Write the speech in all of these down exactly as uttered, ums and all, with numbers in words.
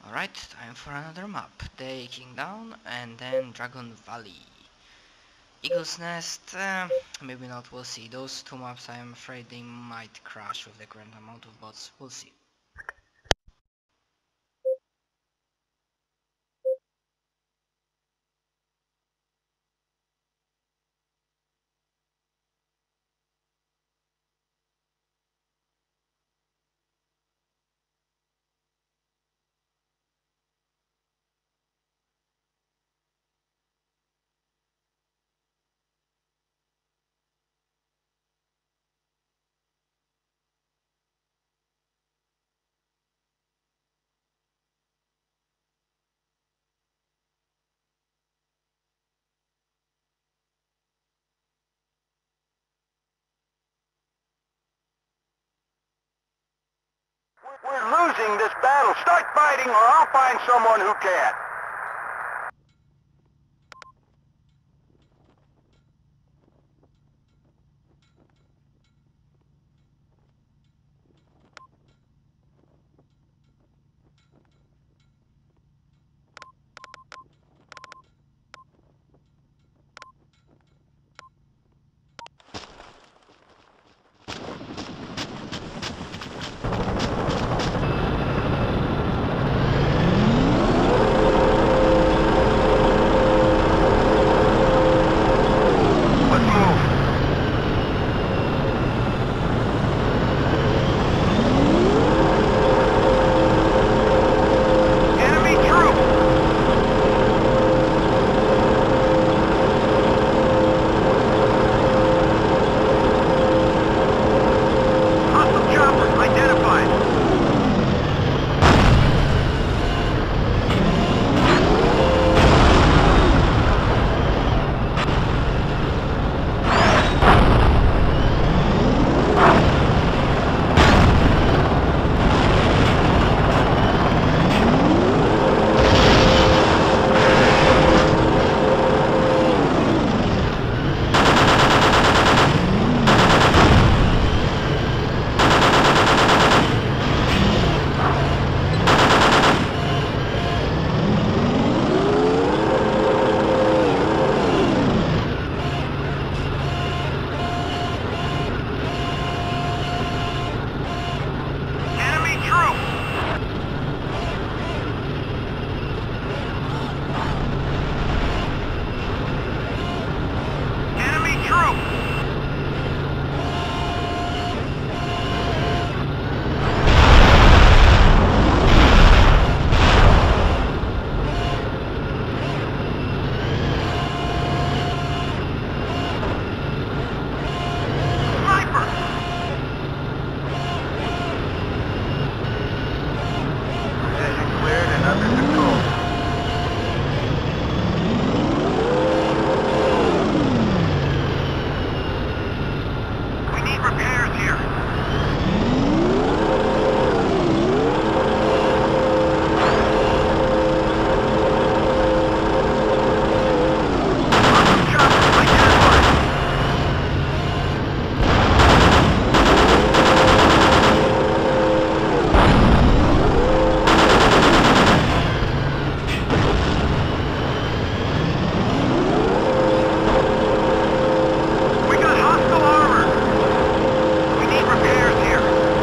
Alright, time for another map. The Kingdown and then Dragon Valley. Eagle's Nest, uh, maybe not, we'll see. Those two maps I'm afraid they might crash with the current amount of bots, we'll see. We're losing this battle. Start fighting or I'll find someone who can. Let's move. Enemy troops! Hostile choppers identified. Enemy troops! Enemy troops! Sniper! Position cleared and under control. We need repairs here. Hostile choppers identified. We got hostile armor. We need repairs here.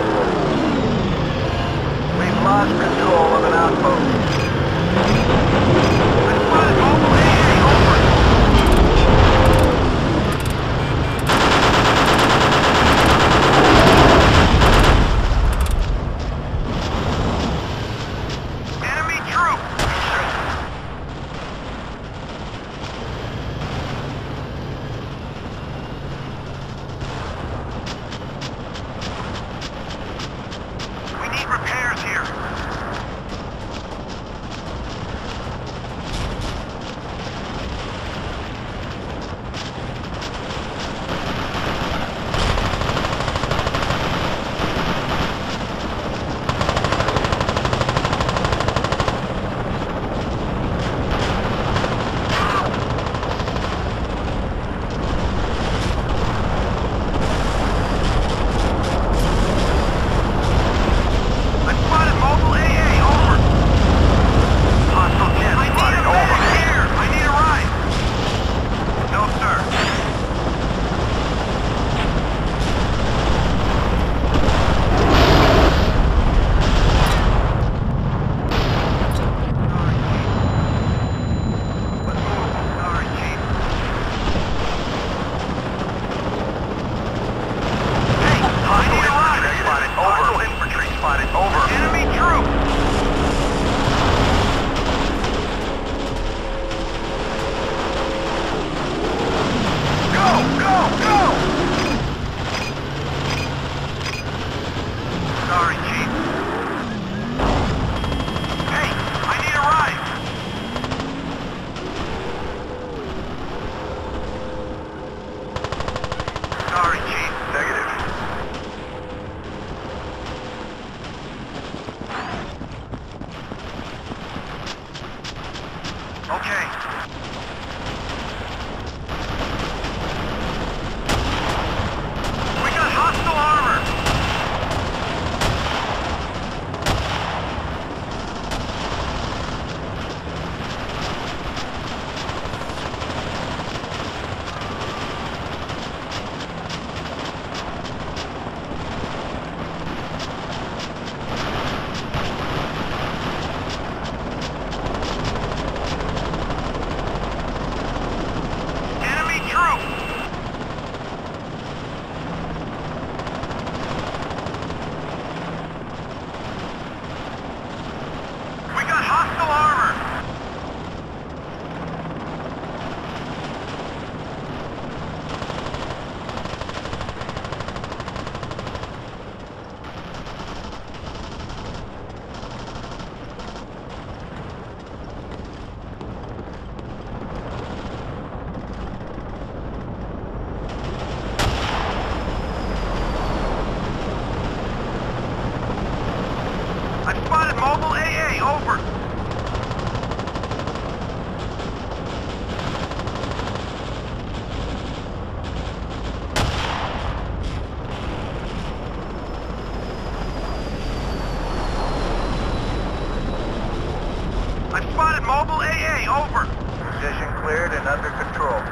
We've lost control of an outpost. This one is over. Hey, over. Enemy troops. We need repairs here. Okay. We got hostile armor! Enemy troop! We got hostile armor! I've spotted mobile A A, over. I've spotted mobile A A, over. Position cleared and under control.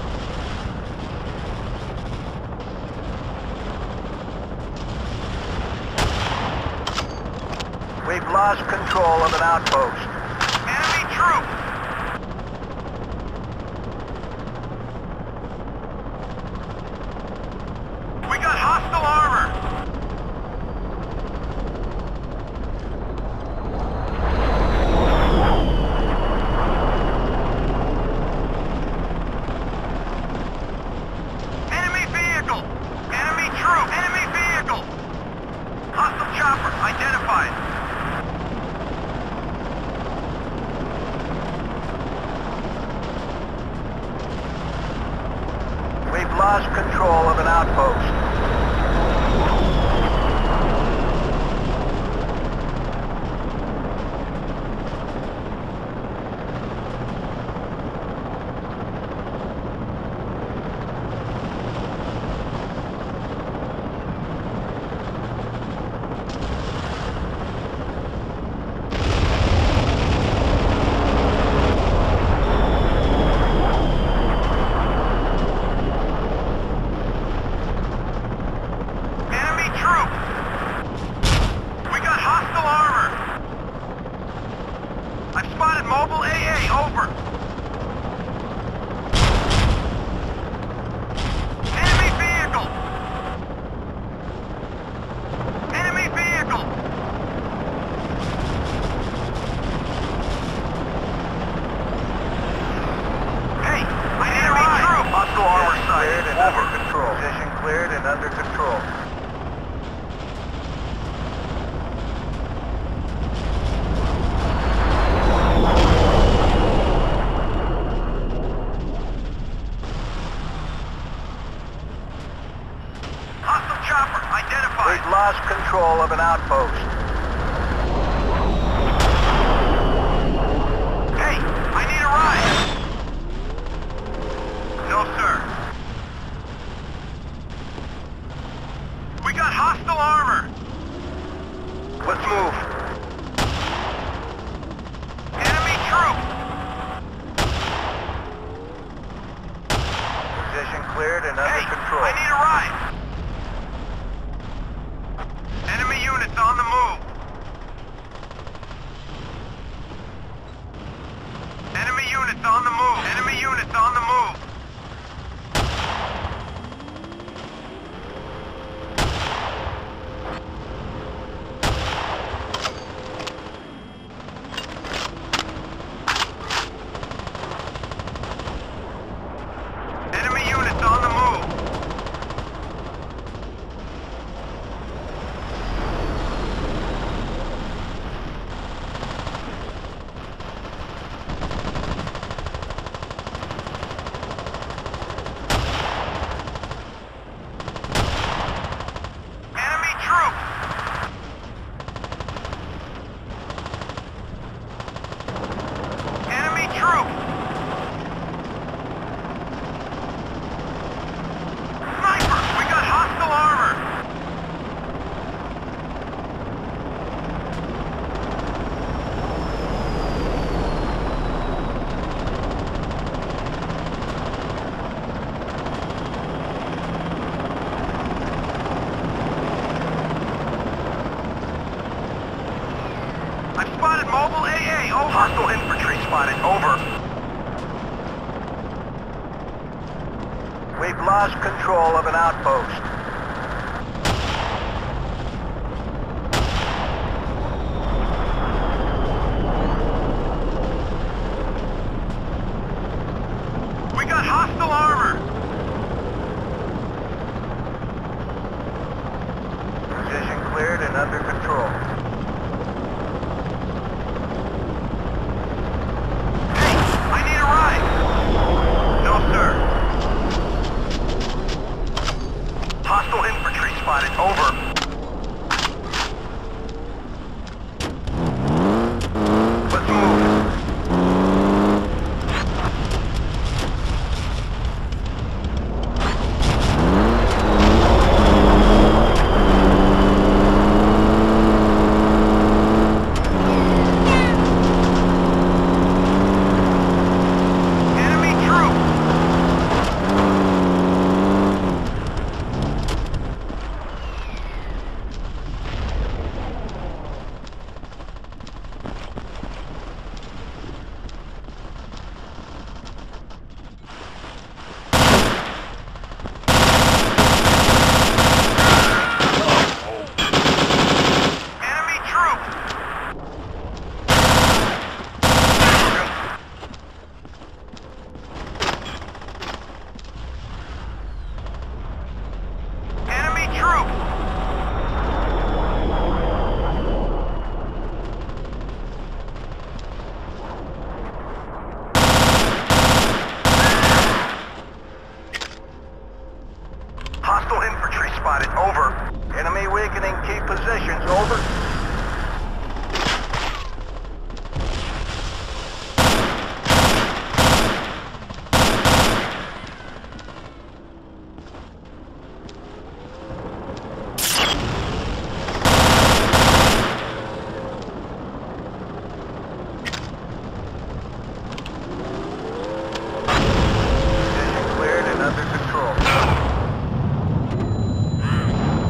We've lost control of an outpost. Enemy troop! We got hostile armor! Enemy vehicle! Enemy troop! Enemy vehicle! Hostile chopper identified. We've lost control of an outpost. Enemy troop! We got hostile armor! I've spotted mobile A A, over. Enemy vehicle! Enemy vehicle! Hey, I need a ride! Hostile armor sighted, over. Control. Position cleared and under control. Hostile chopper identified. We've lost control of an outpost. Hey, I need a ride. No, sir. We got hostile armor. Let's move. Enemy troop. Position cleared and under Hey, control. I need a ride. Enemy units on the move. Enemy units on the move. Enemy units on the move. Enemy units on the move. Mobile A A, over. Hostile infantry spotted. Over. We've lost control of an outpost. We got hostile armor. Position cleared and under control. Hey, I need a ride. No, sir. Hostile infantry spotted. Over. Let's move. Enemy troop. Enemy troop. Enemy troop. Hostile infantry spotted. Over. Enemy weakening key positions. Over. Position cleared and under control.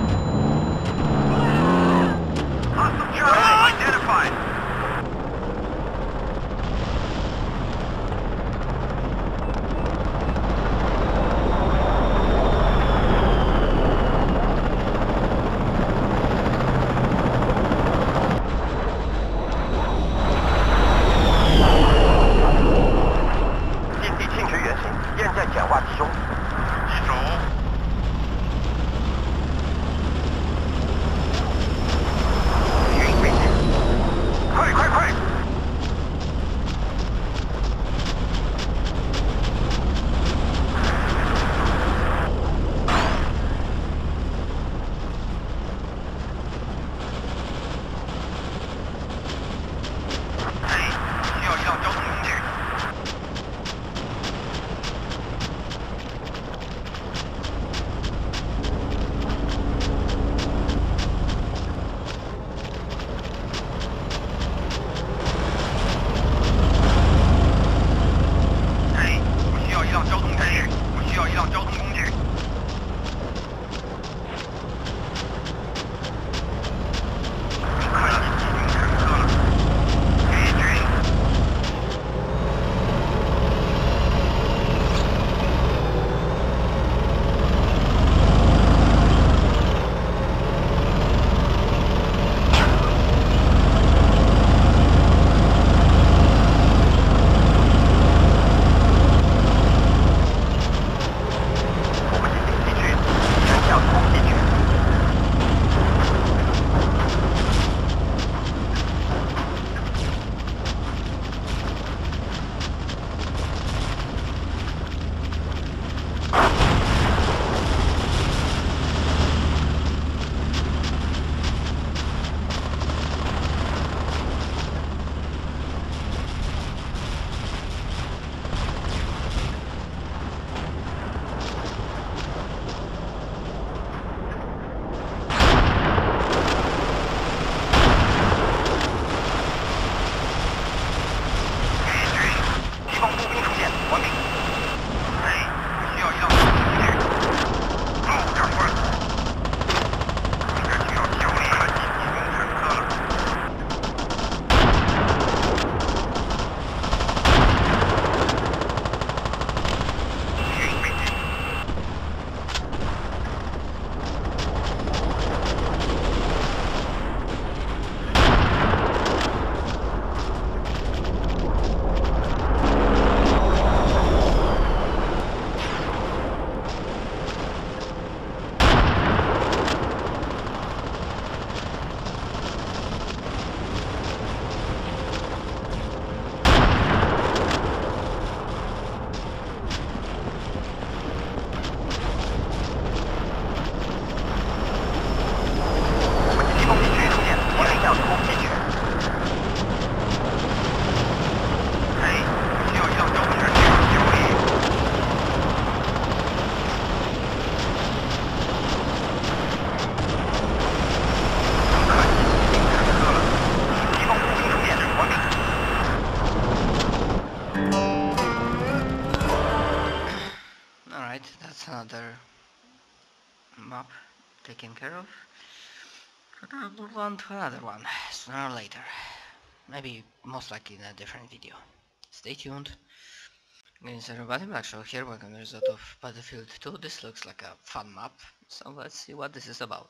map taken care of. And I'll move on to another one sooner or later. Maybe most likely in a different video. Stay tuned. It's everybody, Black Show here, welcome to the result of Battlefield two. This looks like a fun map, so let's see what this is about.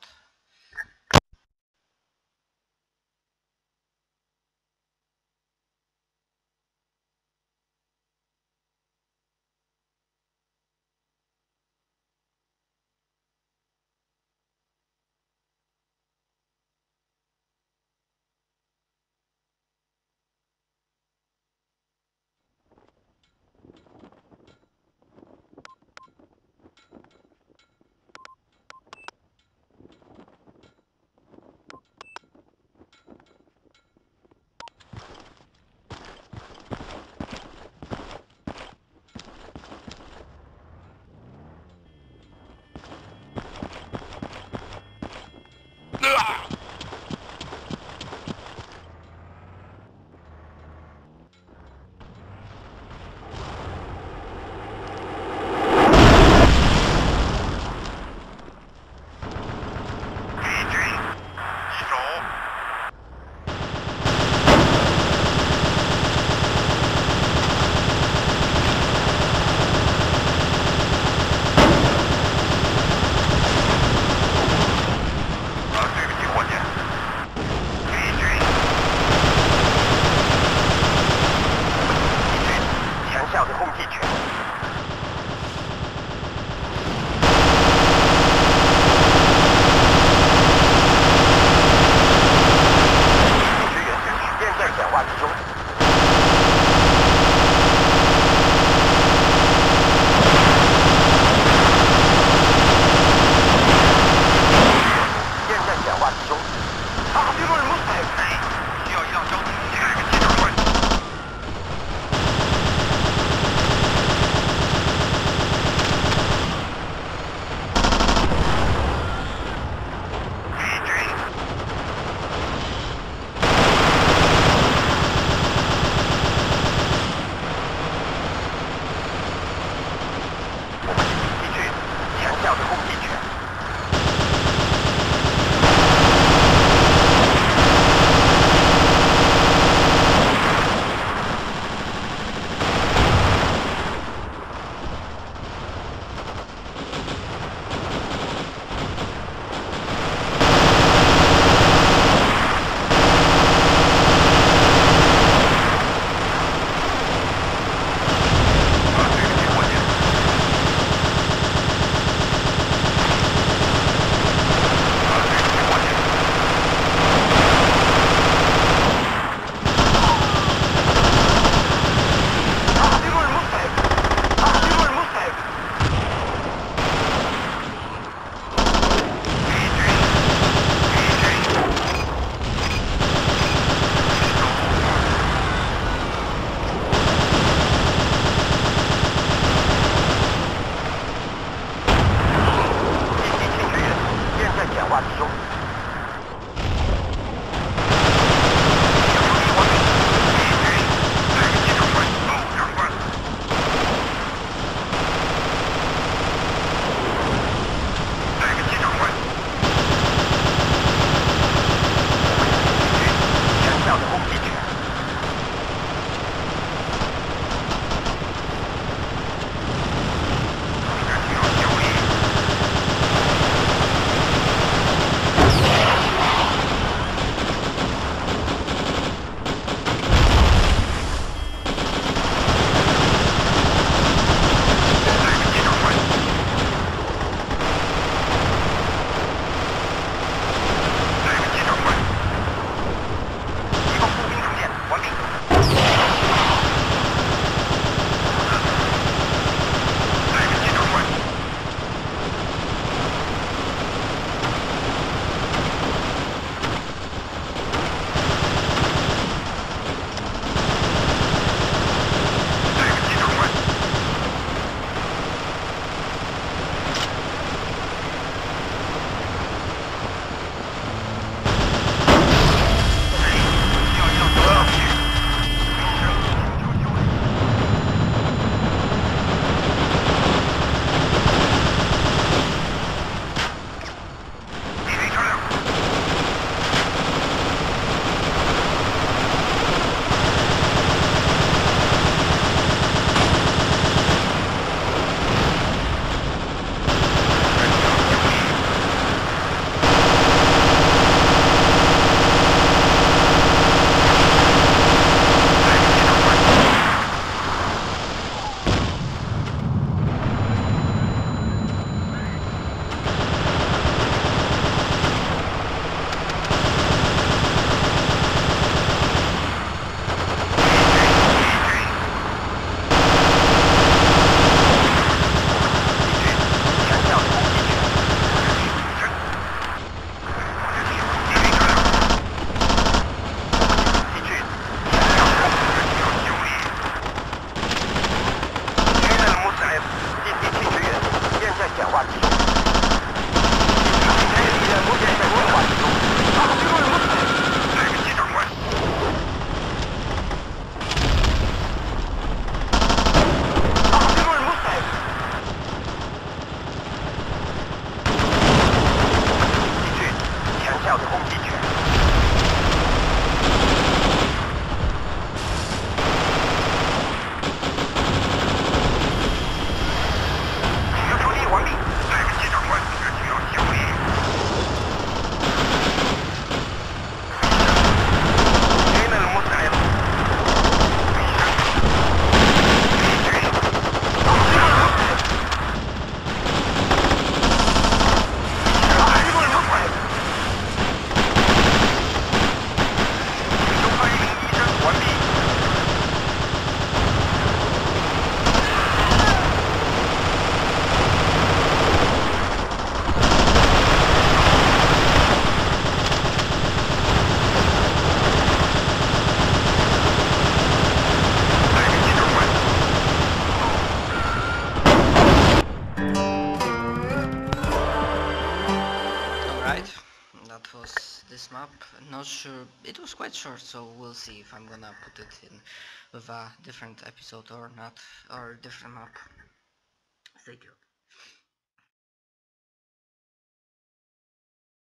sure. It was quite short, so we'll see if I'm gonna put it in with a different episode or not, or different map. Stay tuned.